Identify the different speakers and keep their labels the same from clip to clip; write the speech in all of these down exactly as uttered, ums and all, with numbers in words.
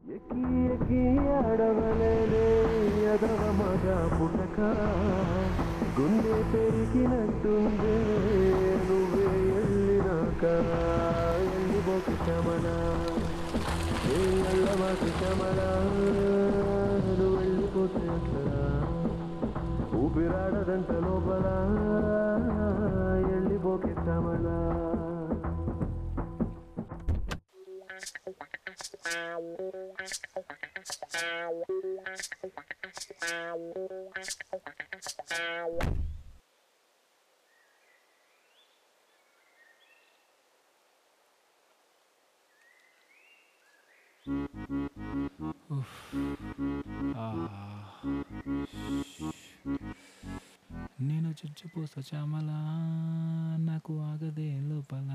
Speaker 1: ఎక్కి ఎక్కి ఆడవలేనే అదవ మగ పుటక గుండె పెరిగినట్టుందే నువ్వే వెళ్ళినాక వెళ్ళిపోకు శ్రమణ వెళ్ళమాకు శ్రమణ నువ్వు వెళ్ళిపోతే అక్కడ ఊపిరాడదంట లోపల వెళ్ళిపోకే శ్రమణ.
Speaker 2: నేను చచ్చిపోస్తా చామల నాకు ఆగదే లోపల.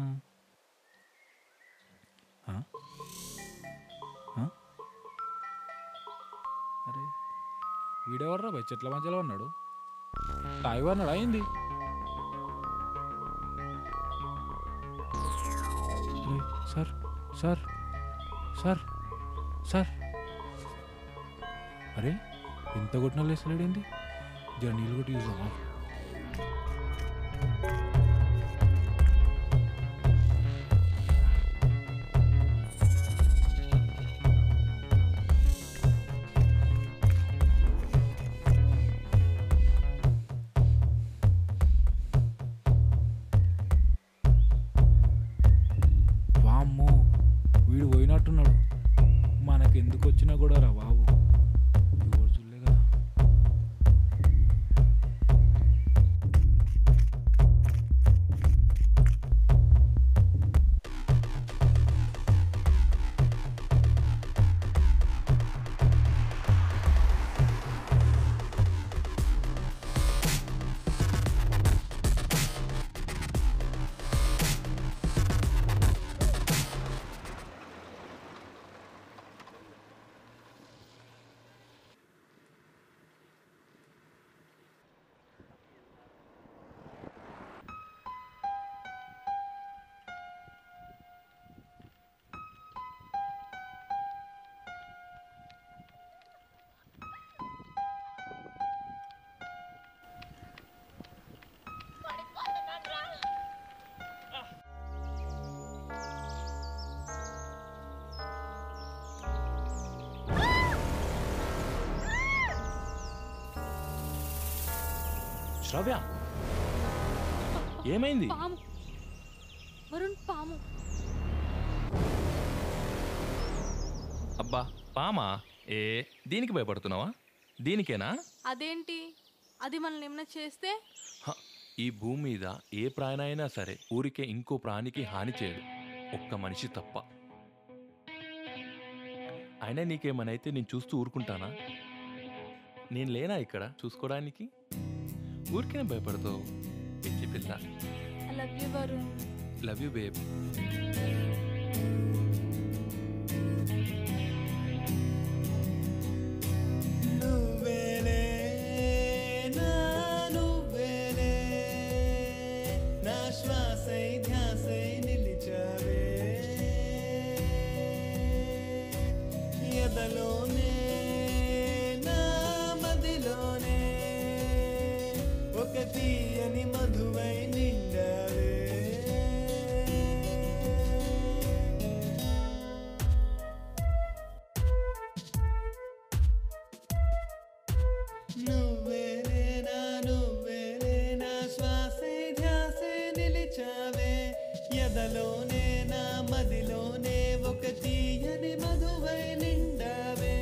Speaker 2: అరే వీడెవర్రా భయ్ చెట్ల మధ్యలో ఉన్నాడు. తాయి అన్నాడు అయింది. సార్ సార్ సార్ సార్ అరే ఎంత కొట్టిన లేసలేడేంది. జర నీళ్ళు కొట్టి చూసామా. వామ్మో వీడు పోయినట్టున్నాడు. మనకెందుకు వచ్చినా కూడా రా బాబు. శ్రవ్య ఏమైంది?
Speaker 3: పాము వరుణ్ పాము.
Speaker 4: అబ్బా పామా? ఏ దీనికి భయపడుతున్నావా? దీనికేనా?
Speaker 3: అదేంటి అది మనల్ని ఏమైనా చేస్తే?
Speaker 4: ఈ భూమి మీద ఏ ప్రాణి అయినా సరే ఊరికే ఇంకో ప్రాణికి హాని చేయడు, ఒక్క మనిషి తప్ప. అయినా నీకేమనైతే నేను చూస్తూ ఊరుకుంటానా? నేను లేనా ఇక్కడ చూసుకోవడానికి? ఊరికే భయపడతావు పిచ్చి పిల్ల.
Speaker 3: I love you Varun.
Speaker 4: Love you babe.
Speaker 5: ఎదలోనే నా మదిలోనే ఒక తీయని మధువై నిండావే.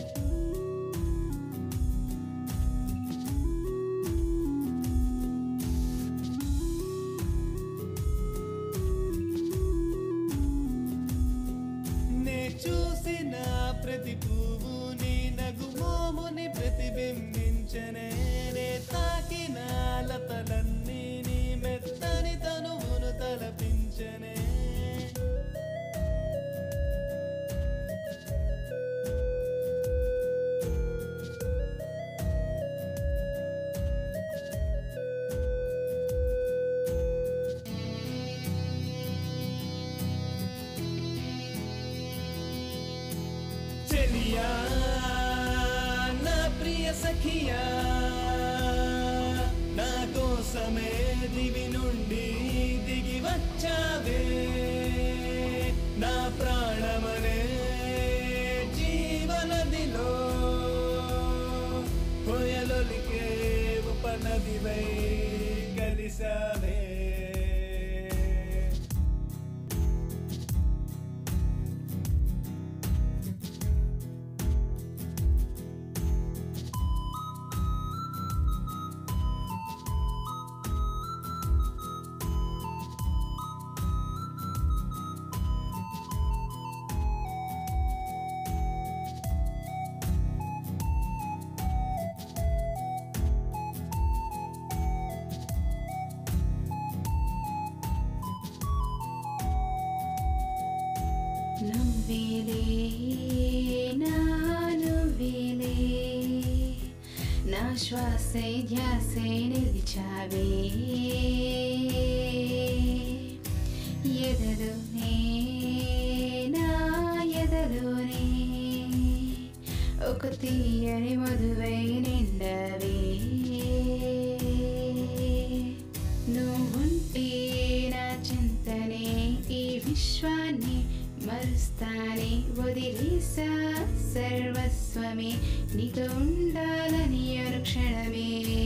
Speaker 5: నే చూసిన ప్రతి పువ్వు నీ నగుమోముని ప్రతిబింబించనే. నే తాకిన లతలన్నీ నీ మెత్తని తనువును తలపించనే. సఖియా నా ప్రియ సఖియా నా కోసమే దివి నుండి దిగి వచ్చావే నా ప్రాణమనే జీవనదిలో కొయలొలికే ఉపనదివై కలిసావే
Speaker 6: నువ్వేలే నా నువ్వేలే నా శ్వాసే ధ్యాసే నిలిచావే ఎదలోనే నా ఎదలోనే ఒక తీయని మధువై నిండవే నువ్వుంటే నా చింతనే ఈ విశ్వాన్ని మరుస్తానే వదిలేసా సర్వస్వమే నీతో ఉండాలని అనుక్షణమే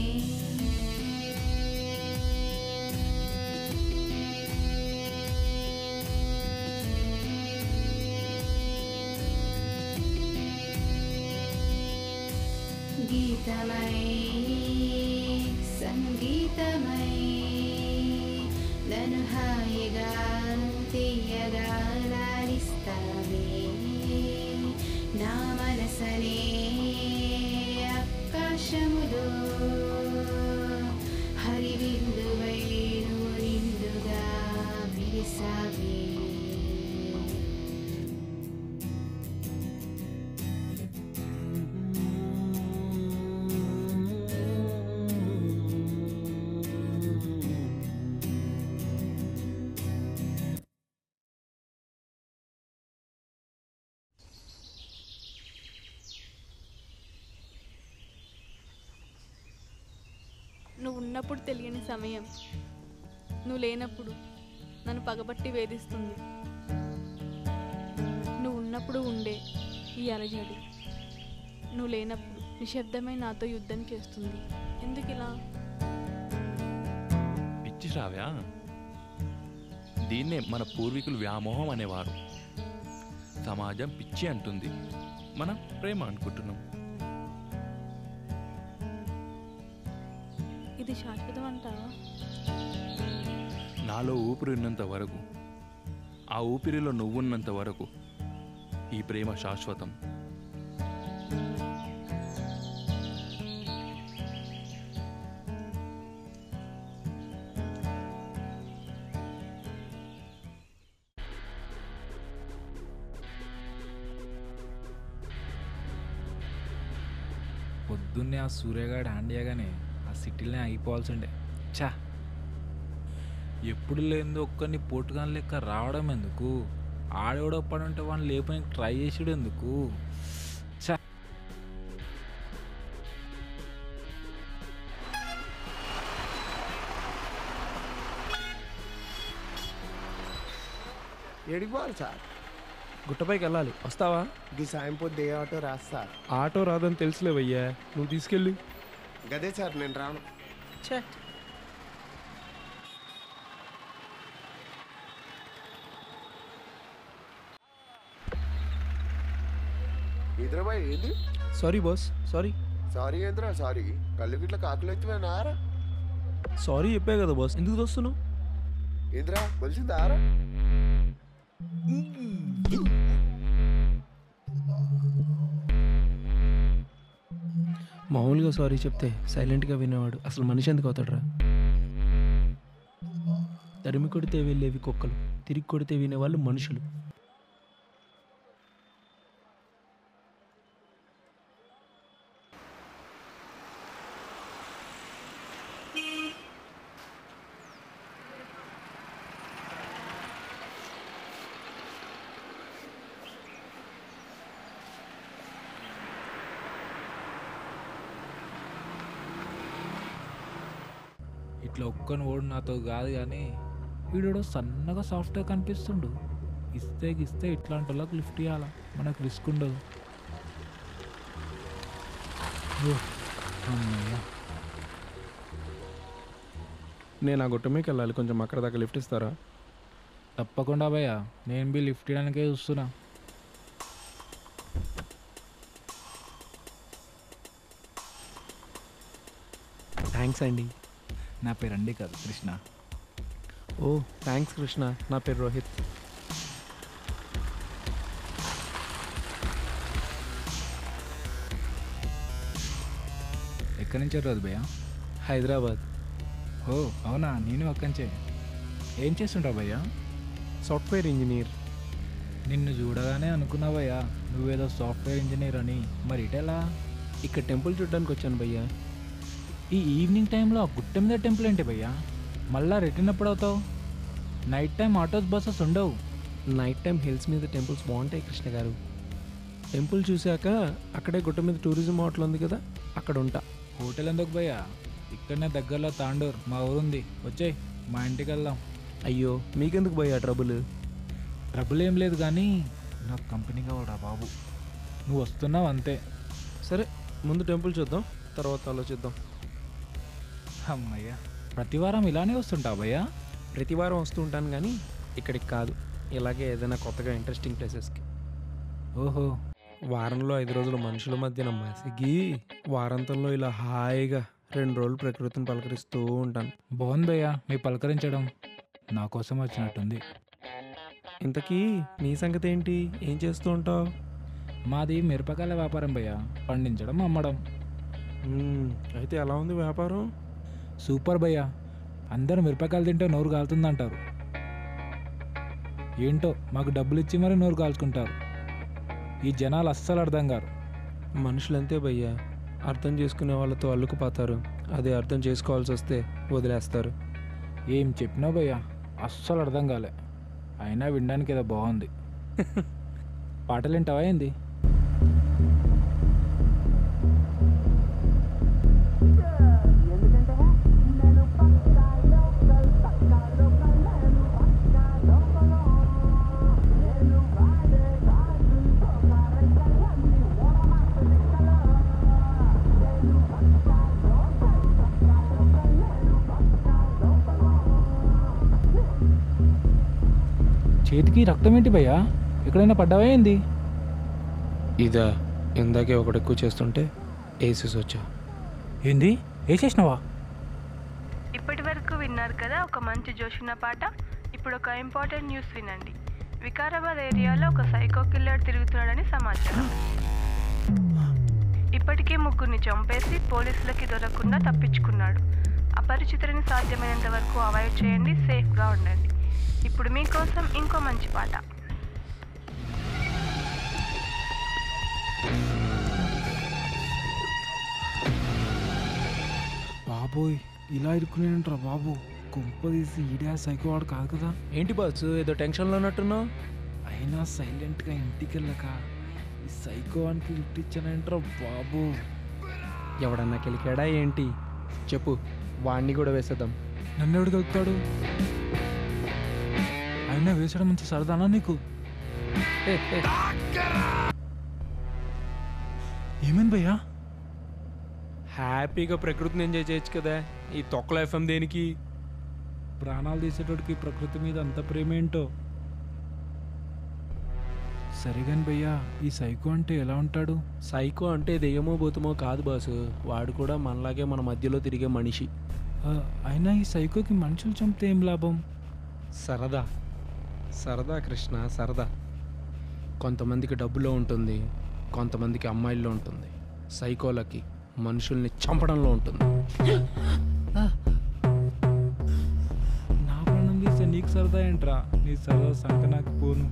Speaker 6: గీతమై సంగీతమై నన్ను హాయిగా తీయగా లాలిస్తావే నా మనసనే ఆకాశములో హరివిందువై నువ్వు నిండుగా విరిసావే
Speaker 3: నువ్వు ఉన్నప్పుడు తెలియని సమయం, నువ్వు లేనప్పుడు నన్ను పగబట్టి వేధిస్తుంది. నువ్వు ఉన్నప్పుడు ఉండే ఈ అలజడి, నువ్వు లేనప్పుడు నిశ్శబ్దమై నాతో యుద్ధం చేస్తుంది. ఎందుకు ఇలా?
Speaker 4: పిచ్చి శ్రావ్య, దీన్నే మన పూర్వీకులు వ్యామోహం అనేవారు. సమాజం పిచ్చి అంటుంది, మనం ప్రేమ అనుకుంటున్నాం.
Speaker 3: ఇది శాశ్వతం అంటావా?
Speaker 4: నాలో ఊపిరి ఉన్నంత వరకు, ఆ ఊపిరిలో నువ్వున్నంత వరకు ఈ ప్రేమ శాశ్వతం.
Speaker 2: పొద్దున్నే ఆ సూర్యగాడు హ్యాండ్ చేయగానే ఆ సిటీలోనే ఆగిపోవాల్సిండే. చా, ఎప్పుడు లేదో ఒక్కరిని పోటుగాని లెక్క రావడం ఎందుకు? ఆడేవాడో పడి ఉంటే వాడిని లేపడానికి ట్రై చేసాడు ఎందుకు? చా,
Speaker 1: ఏడికి పోవాలి సార్?
Speaker 7: గుట్టపైకి వెళ్ళాలి, వస్తావా?
Speaker 1: ఈ సాయం పొద్దు ఏ ఆటో రాదు సార్.
Speaker 7: ఆటో రాదని తెలుసులేవయ్యా, నువ్వు తీసుకెళ్ళు.
Speaker 1: గదే సార్, నేను రాను.
Speaker 7: ఛే,
Speaker 1: నిద్రపోయి ఏంది?
Speaker 7: Sorry boss, sorry.
Speaker 1: సారీ ఏంద్రా సారీ? కళ్ళు గిట్ల కాకులు ఎత్తిపోయినా ఆరా?
Speaker 7: సారీ చెప్పా కదా బాస్, ఎందుకు వస్తున్నావు?
Speaker 1: ఏంద్రా బలిసిందా ఆరా?
Speaker 7: మామూలుగా సారీ చెప్తే సైలెంట్గా వినేవాడు అసలు మనిషి ఎందుకు అవుతాడురా? తరిమి కొడితే వెళ్ళేవి కుక్కలు, తిరిగి కొడితే వినేవాళ్ళు మనుషులు.
Speaker 2: ఇట్లా ఒక్కని ఓడు నాతో కాదు కానీ వీడు సన్నగా సాఫ్ట్గా కనిపిస్తుండు. ఇస్తే ఇస్తే ఇట్లాంటి వాళ్ళకి లిఫ్ట్ ఇవ్వాలా, మనకు రిస్క్ ఉండదు. ఓ, అమ్మయ్య.
Speaker 7: నేను ఆ గుట్ట మీదకి వెళ్ళాలి, కొంచెం అక్కడ దాకా లిఫ్ట్ ఇస్తారా?
Speaker 2: తప్పకుండా భయ్య, నేను బి లిఫ్ట్ ఇవ్వడానికే చూస్తున్నా.
Speaker 7: థ్యాంక్స్ అండి.
Speaker 2: నా పేరు అండి కాదు కృష్ణ.
Speaker 7: ఓ థ్యాంక్స్ కృష్ణ, నా పేరు రోహిత్.
Speaker 2: ఎక్కడి నుంచి రోజు భయ్య?
Speaker 7: హైదరాబాద్.
Speaker 2: ఓ అవునా, నేను అక్కడి నుంచే. ఏం చేస్తుంటావు భయ్య?
Speaker 7: Software engineer.
Speaker 2: నిన్ను చూడగానే అనుకున్నా భయ్య నువ్వేదో సాఫ్ట్వేర్ ఇంజనీర్ అని. మరి ఇటెలా?
Speaker 7: ఇక్కడ టెంపుల్ చూడడానికి వచ్చాను భయ్యా.
Speaker 2: ఈ ఈవినింగ్ టైంలో ఆ గుట్ట మీద టెంపుల్ ఏంటి భయ్య? మళ్ళా రిటర్న్ ఎప్పుడు అవుతావు? నైట్ టైం ఆటోస్ బస్సెస్ ఉండవు.
Speaker 7: నైట్ టైం హిల్స్ మీద టెంపుల్స్ బాగుంటాయి కృష్ణ గారు. టెంపుల్ చూశాక అక్కడే గుట్ట మీద టూరిజం హోటల్ ఉంది కదా, అక్కడ ఉంటా.
Speaker 2: హోటల్ ఎందుకు భయ్య? ఇక్కడనే దగ్గరలో తాండూర్ మా ఊరుంది, వచ్చేయ్ మా ఇంటికి వెళ్దాం.
Speaker 7: అయ్యో మీకెందుకు భయ్యా ట్రబుల్?
Speaker 2: ట్రబుల్ ఏం లేదు కానీ నాకు కంపెనీ కావాలరా బాబు. నువ్వు వస్తున్నావు అంతే.
Speaker 7: సరే ముందు టెంపుల్ చూద్దాం, తర్వాత ఆలోచిద్దాం.
Speaker 2: అమ్మయ్య, ప్రతి వారం ఇలానే వస్తుంటావు భయ్యా?
Speaker 7: ప్రతి వారం వస్తూ ఉంటాను కానీ ఇక్కడికి కాదు, ఇలాగే ఏదైనా కొత్తగా ఇంట్రెస్టింగ్ ప్లేసెస్కి.
Speaker 2: ఓహో,
Speaker 7: వారంలో ఐదు రోజులు మనుషుల మధ్యన మసిగి వారాంతంలో ఇలా హాయిగా రెండు రోజులు ప్రకృతిని పలకరిస్తూ ఉంటాను.
Speaker 2: బాగుంది భయ్యా మీ పలకరించడం. నా కోసం వచ్చినట్టుంది.
Speaker 7: ఇంతకీ నీ సంగతి ఏంటి, ఏం చేస్తూ ఉంటావు?
Speaker 2: మాది మిరపకాయల వ్యాపారం భయ్యా, పండించడం అమ్మడం.
Speaker 7: మ్మ్, అయితే ఎలా ఉంది వ్యాపారం?
Speaker 2: సూపర్ భయ్యా, అందరూ మిరపకాయలు తింటే నోరు కాలుతుందంటారు. ఏంటో మాకు డబ్బులు ఇచ్చి మరీ నోరు కాల్చుకుంటారు. ఈ జనాలు అస్సలు అర్థం కారు.
Speaker 7: మనుషులంతే భయ్యా, అర్థం చేసుకునే వాళ్ళతో అల్లుకుపోతారు, అదే అర్థం చేసుకోవాల్సి వస్తే వదిలేస్తారు.
Speaker 2: ఏం చెప్పినావు భయ్యా, అస్సలు అర్థం కాలే. అయినా వినడానికి ఏదో బాగుంది. పాటలు వింటావా ఏంది? చేతికి రక్తం ఏంటి భయ్యా? ఎక్కడైనా పడ్డావా ఏంది?
Speaker 7: ఇదా, ఇందాకే ఒకటి ఎక్కువ చేస్తుంటే ఏసెస్ వచ్చా.
Speaker 2: ఏంది వేసేసినావా?
Speaker 8: ఇప్పటి వరకు విన్నారు కదా ఒక మంచి జోషున్న పాట. ఇప్పుడు ఒక ఇంపార్టెంట్ న్యూస్ వినండి. వికారాబాద్ ఏరియాలో ఒక సైకో కిల్లర్ తిరుగుతున్నాడని సమాచారం. ఇప్పటికే ముగ్గురిని చంపేసి పోలీసులకి దొరకకుండా తప్పించుకున్నాడు. అపరిచితులని సాధ్యమైనంత వరకు అవాయిడ్ చేయండి, సేఫ్గా ఉండండి. ఇప్పుడు మీకోసం ఇంకో మంచి పాట.
Speaker 2: బాబోయ్, ఇలా ఇరుక్కునేంట్రా బాబు. కుంప తీసి ఈడే సైకో వాడు కాదు కదా.
Speaker 7: ఏంటి బాస్ ఏదో టెన్షన్లో ఉన్నట్టున్నావు?
Speaker 2: అయినా సైలెంట్గా ఇంటికి వెళ్ళక ఈ సైకో వానికి లిఫ్ట్ ఇచ్చానంట్రా బాబు.
Speaker 7: ఎవడన్నా కెలికాడా ఏంటి? చెప్పు, వాడిని కూడా వేసేద్దాం.
Speaker 2: నన్ను ఎవడు కలుపుతాడు? అయినా వేసడం మంచి సరదానా నీకు? ఏమైంది భయ్యా?
Speaker 7: హ్యాపీగా ప్రకృతిని ఎంజాయ్ చేయొచ్చు కదా, ఈ తొక్కల ఎఫ్ఎం దేనికి?
Speaker 2: ప్రాణాలు తీసేటోడికి ప్రకృతి మీద అంత ప్రేమ ఏంటో. సరిగాని భయ్యా, ఈ సైకో అంటే ఎలా ఉంటాడు?
Speaker 7: సైకో అంటే దెయ్యమో భూతమో కాదు బాసు, వాడు కూడా మనలాగే మన మధ్యలో తిరిగే మనిషి.
Speaker 2: ఆ, అయినా ఈ సైకోకి మనుషులు చంపితే ఏం లాభం?
Speaker 7: సరదా సరదా కృష్ణ, సరదా. కొంతమందికి డబ్బులో ఉంటుంది, కొంతమందికి అమ్మాయిల్లో ఉంటుంది. సైకోలకి మనుషుల్ని చంపడంలో ఉంటుంది.
Speaker 2: నా ప్రాణం తీస్తే నీకు సరదా ఏంట్రా? నీ సరదా సంక నాకు పోను.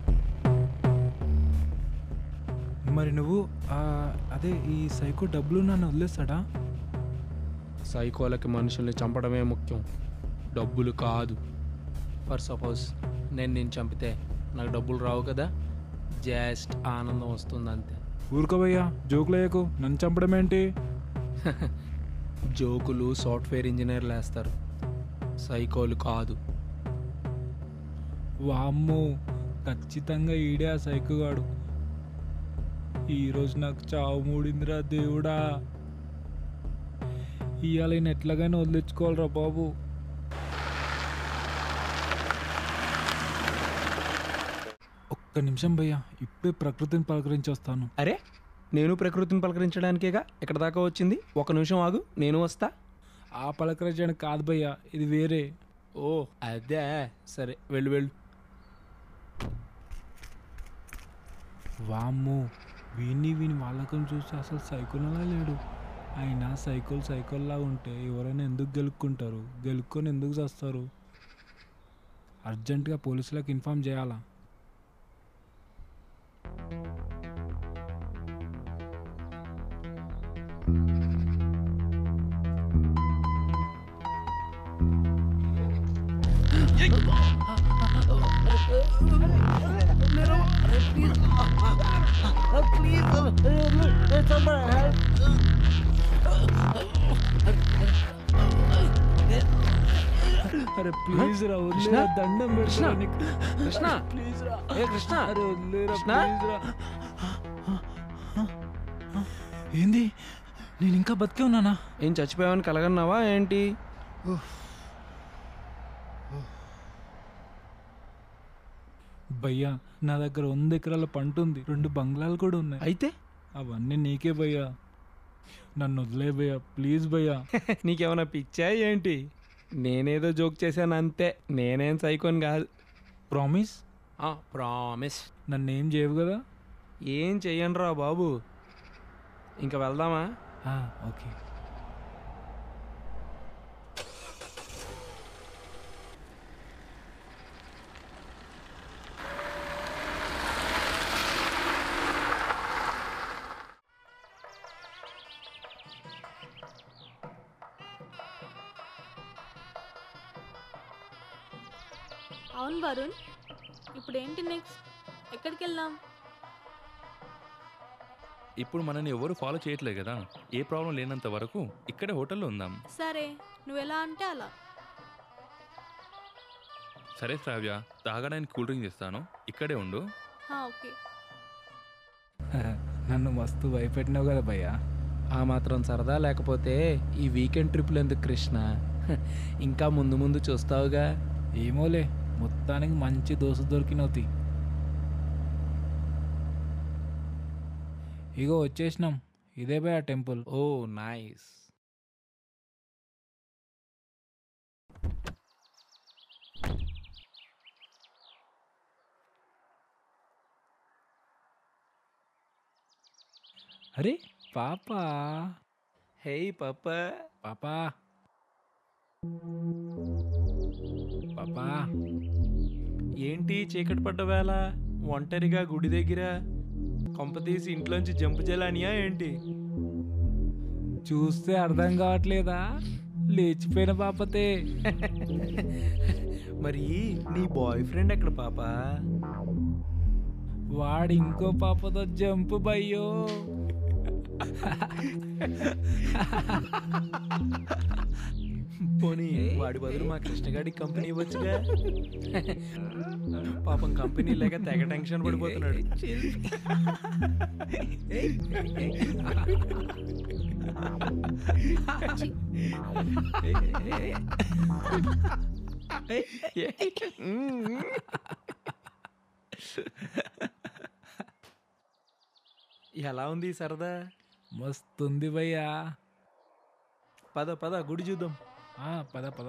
Speaker 2: మరి నువ్వు ఆ, అదే ఈ సైకో డబ్బులు నన్ను వదిలేస్తాడా?
Speaker 7: సైకోలకి మనుషుల్ని చంపడమే ముఖ్యం, డబ్బులు కాదు. ఫర్ సపోజ్ నేను నేను చంపితే నాకు డబ్బులు రావు కదా, జస్ట్ ఆనందం వస్తుంది అంతే.
Speaker 2: ఊరుకోబయ్యా, జోకులు వేయకు. నన్ను చంపడం ఏంటి?
Speaker 7: జోకులు సాఫ్ట్వేర్ ఇంజనీర్లు వేస్తారు, సైకోలు కాదు.
Speaker 2: వామ్మో, ఖచ్చితంగా ఈడే ఆ సైకుగాడు. ఈరోజు నాకు చావు మూడిందిరా దేవుడా. ఇవాళ ఈయన ఎట్లాగైనా వదిలించుకోవాలిరా బాబు. ఒక్క నిమిషం భయ్యా, ఇప్పుడే ప్రకృతిని పలకరించి వస్తాను.
Speaker 7: అరే, నేను ప్రకృతిని పలకరించడానికేగా ఇక్కడ దాకా వచ్చింది. ఒక నిమిషం ఆగు, నేను వస్తా.
Speaker 2: ఆ పలకరించడానికి కాదు భయ్యా, ఇది వేరే.
Speaker 7: ఓ అదే, సరే వెళ్ళు వెళ్ళు.
Speaker 2: వామ్మో, వీని వీని వాళ్ళకం చూస్తే అసలు సైకిల్లా లేడు. అయినా సైకిల్ సైకిల్లా ఉంటే ఎవరైనా ఎందుకు గెలుక్కుంటారు? గెలుక్కొని ఎందుకు చేస్తారు? అర్జెంటుగా పోలీసులకు ఇన్ఫామ్ చేయాలా? అరే ప్లీజ్ రా, వదిలేరా, దండం పెడతా నీకు.
Speaker 7: కృష్ణ,
Speaker 2: ప్లీజ్ రా,
Speaker 7: ఏ కృష్ణ,
Speaker 2: అరే వదిలేరా,
Speaker 7: కృష్ణ?
Speaker 2: ప్లీజ్ రా. ఏంది, నేను ఇంకా బతికే ఉన్నానా?
Speaker 7: ఏం చచ్చిపోయావని కలగన్నావా ఏంటి?
Speaker 2: భయ్యా, నా దగ్గర వంద ఎకరాల పంట ఉంది, రెండు బంగ్లాలు కూడా ఉన్నాయి.
Speaker 7: అయితే
Speaker 2: అవన్నీ నీకే భయ్యా, నన్ను వదిలే భయ్యా, ప్లీజ్ భయ్యా.
Speaker 7: నీకేమైనా పిచ్చా ఏంటి? నేనేదో జోక్ చేశాను అంతే, నేనేం సైకోని కాదు.
Speaker 2: ప్రామిస్?
Speaker 7: ప్రామిస్.
Speaker 2: నన్ను ఏం చేయవు కదా?
Speaker 7: ఏం చెయ్యను రా బాబు. ఇంకా వెళ్దామా?
Speaker 2: ఓకే.
Speaker 3: అవును వరుణ్, ఇప్పుడు ఏంటి నెక్స్ట్? ఎక్కడికి వెళ్దాం?
Speaker 4: ఇప్పుడు మనని ఎవరు ఫాలో చేయట్లేదు కదా, ఏ ప్రాబ్లం లేనంత వరకు ఇక్కడే హోటల్లో ఉందాం.
Speaker 3: సరే, నువ్వు ఎలా అంటే అలా.
Speaker 4: సరే శ్రావ్య, తాగడానికి కూల్ డ్రింక్ చేస్తాను, ఇక్కడే ఉండు.
Speaker 3: హా, ఓకే.
Speaker 2: నన్ను మస్తు భయపెట్టినావు కదా భయ్యా.
Speaker 7: ఆ మాత్రం సరదా లేకపోతే ఈ వీకెండ్ ట్రిప్లు ఎందుకు కృష్ణ? ఇంకా ముందు ముందు చూస్తావుగా.
Speaker 2: ఏమోలే, మొత్తానికి మంచి దోశ దొరికినవుతి. ఇగో వచ్చేసినాం, ఇదే భయ్యా టెంపుల్.
Speaker 7: ఓ నైస్.
Speaker 2: అరే పాపా,
Speaker 7: హే పాప.
Speaker 2: పాపా పాపా
Speaker 7: ఏంటి చీకటి పడ్డ వేళ ఒంటరిగా గుడి దగ్గర? కొంపతీసి ఇంట్లోంచి జంపు జలానియా ఏంటి?
Speaker 2: చూస్తే అర్థం కావట్లేదా? లేచిపోయిన పాపతే.
Speaker 7: మరి నీ బాయ్ ఫ్రెండ్ ఎక్కడ పాప?
Speaker 2: వాడు ఇంకో పాపతో జంపు బయ్యో.
Speaker 7: పోనీ వాడి బదులు మా కృష్ణగాడి కంపెనీ ఇవ్వచ్చుగా. పాపం కంపెనీ లేక తెగ టెన్షన్ పడిపోతున్నాడు. ఎలా ఉంది సరదా?
Speaker 2: మస్తుంది భయ్యా.
Speaker 7: పద పద గుడి చూద్దాం.
Speaker 2: పద పద.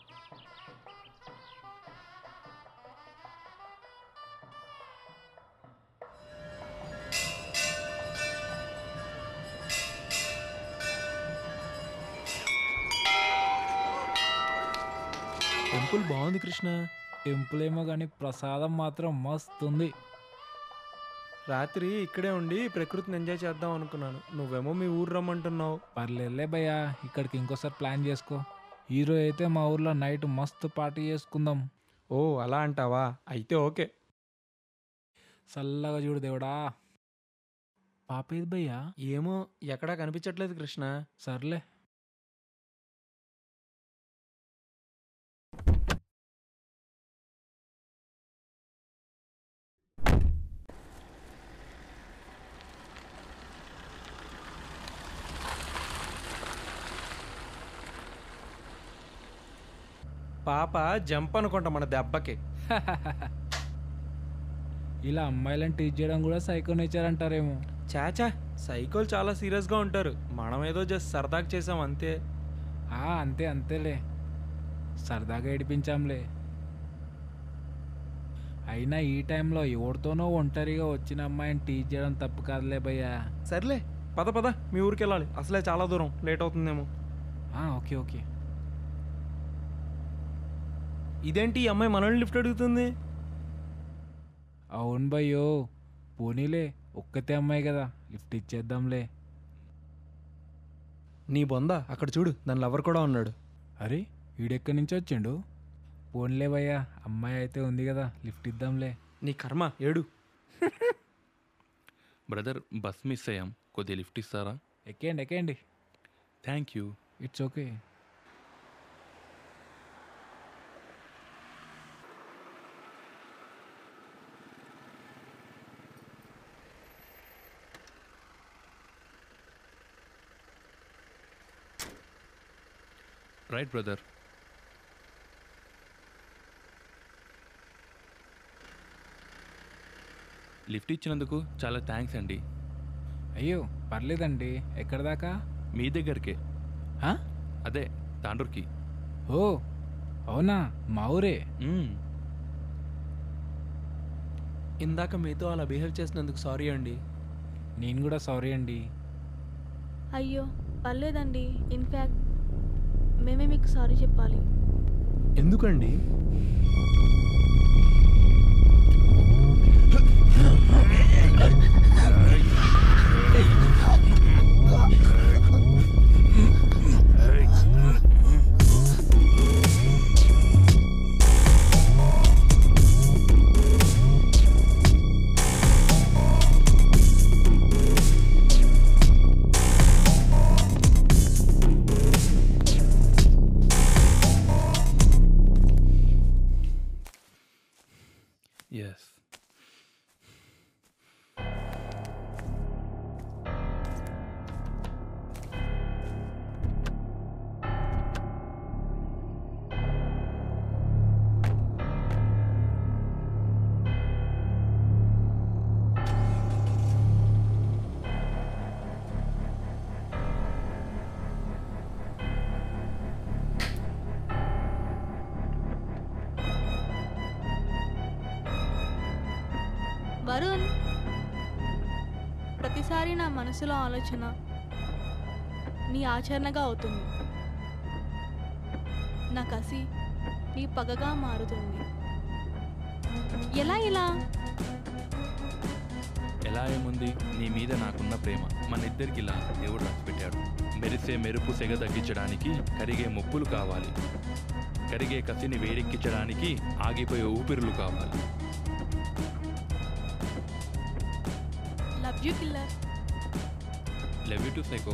Speaker 7: టెంపుల్ బాగుంది కృష్ణ.
Speaker 2: టెంపుల్ ఏమో కానీ ప్రసాదం మాత్రం మస్తుంది.
Speaker 7: రాత్రి ఇక్కడే ఉండి ప్రకృతిని ఎంజాయ్ చేద్దాం అనుకున్నాను, నువ్వేమో మీ ఊరు రమ్మంటున్నావు.
Speaker 2: పర్లేదులే భయ్యా, ఇక్కడికి ఇంకోసారి ప్లాన్ చేసుకో. ఈరోజు అయితే మా ఊర్లో నైట్ మస్తు పార్టీ చేసుకుందాం.
Speaker 7: ఓ అలా అంటావా? అయితే ఓకే.
Speaker 2: చల్లగా చూడు దేవుడా. పాప ఏది భయ్యా?
Speaker 7: ఏమో ఎక్కడా కనిపించట్లేదు కృష్ణ.
Speaker 2: సర్లే.
Speaker 7: పాప జంప్ అనుకుంటా మన దెబ్బకి.
Speaker 2: ఇలా అమ్మాయిలను టీచ్ చేయడం కూడా సైకో నేచర్ అంటారేమో.
Speaker 7: చాచా, సైకోలు చాలా సీరియస్గా ఉంటారు. మనం ఏదో జస్ట్ సరదాగా చేసాం అంతే.
Speaker 2: ఆ, అంతే అంతేలే, సరదాగా ఏడిపించాంలే. అయినా ఈ టైంలో ఎవరితోనో ఒంటరిగా వచ్చిన అమ్మాయిని టీచ్ చేయడం తప్పు కాదులే భయ్యా.
Speaker 7: సర్లే పద పద, మీ ఊరికి వెళ్ళాలి. అసలే చాలా దూరం, లేట్ అవుతుందేమో.
Speaker 2: Okay okay.
Speaker 7: ఇదేంటి ఈ అమ్మాయి మనల్ని లిఫ్ట్ అడుగుతుంది?
Speaker 2: అవును భయ్యో, పోనీలే, ఒక్కతే అమ్మాయి కదా, లిఫ్ట్ ఇచ్చేద్దాంలే.
Speaker 7: నీ బొంద, అక్కడ చూడు, దాని లవర్ కూడా ఉన్నాడు.
Speaker 2: అరే, వీడెక్కడి నుంచి వచ్చిండు? పోన్లే భయ్యా, అమ్మాయి అయితే ఉంది కదా, లిఫ్ట్ ఇద్దాంలే.
Speaker 7: నీ కర్మ, ఏడు.
Speaker 4: బ్రదర్, బస్ మిస్ అయ్యాం, కొద్దిగా లిఫ్ట్ ఇస్తారా?
Speaker 2: ఎక్కండి ఎక్కండి.
Speaker 4: Thank you.
Speaker 2: It's okay.
Speaker 4: Right brother. Lift ఇచ్చినందుకు చాలా థ్యాంక్స్ అండి.
Speaker 2: అయ్యో పర్లేదండి. ఎక్కడ దాకా?
Speaker 4: మీ దగ్గరికే.
Speaker 2: ఆ?
Speaker 4: అదే తాండూర్కి.
Speaker 2: ఓ అవునా, మా ఊరే.
Speaker 4: మ్మ్.
Speaker 7: ఇందాక మీతో అలా బిహేవ్ చేసినందుకు సారీ అండి.
Speaker 2: నేను కూడా సారీ అండి.
Speaker 3: అయ్యో పర్లేదండి, ఇన్ఫ్యాక్ట్ మేమే మీకు సారీ చెప్పాలి.
Speaker 7: ఎందుకండి?
Speaker 4: ఎస్.
Speaker 3: వరుణ్, ప్రతిసారి నా మనసులో ఆలోచన నీ ఆచరణగా అవుతుంది. నా కసి నీ పగగా మారుతుంది. ఎలా ఇలా?
Speaker 4: ఎలా ఏముంది, నీ మీద నాకున్న ప్రేమ మన ఇద్దరికి ఇలా దేవుడు రాసిపెట్టాడు. మెరిసే మెరుపు సెగ తగ్గించడానికి కరిగే మొప్పులు కావాలి. కరిగే కసిని వేడెక్కించడానికి ఆగిపోయే ఊపిరులు కావాలి.
Speaker 3: Love you killer.
Speaker 4: Love you too psycho.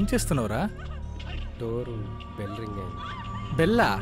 Speaker 9: చేస్తున్నావురా?
Speaker 10: డోరు బెల్ రింగ్ అయింది.
Speaker 9: బెల్లా?